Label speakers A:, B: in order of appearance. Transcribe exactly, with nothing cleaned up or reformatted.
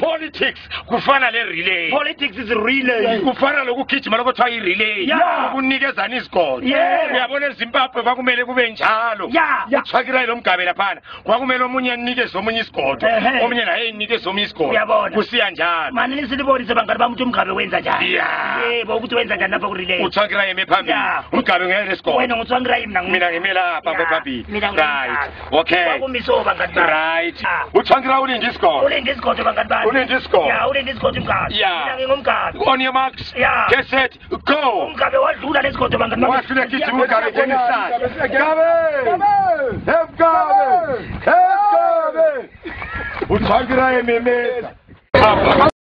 A: politics kufana le relay.
B: Politics is relay.
A: Kufana lokugijima lokuthiwa i relay. Ukunikezana isigodo. Uyabona eZimbabwe kwakumele kube njalo. Uthwakira lo mgabe laphana. Kwakumele omunye anikeze omunye isigodo. Omunye naye inikeze omunye isigodo. Kusiya njalo.
B: Manje nisilibonise bangani bami ukuthi umgabe wenza njani. Yebo ukuthi wenza njani lapha ku relay.
A: Uthwakira yeme phambili. Umgabe ngeke lesigodo.
B: Wena nguthwakira yimi mina.
A: Mina ngimela lapha phambili. Right. Okay.
B: Kwakumiso bangani bami.
A: Right. Uthwakira ulinde isigodo.
B: Ulinde isigodo bangani bami.
A: Ulinde isigodo.
B: Yeah, ulinde isigodo umgabe. Mina ngingumgabe.
A: On your marks.
B: Yeah.
A: Get set. Go.
B: Umgabe wadlula lesigodo bangani bami.
A: Wafika gijima umgabe ngenisana.
C: Gabe! Gabe! Gabe! Gabe! Uthwakira yememeza.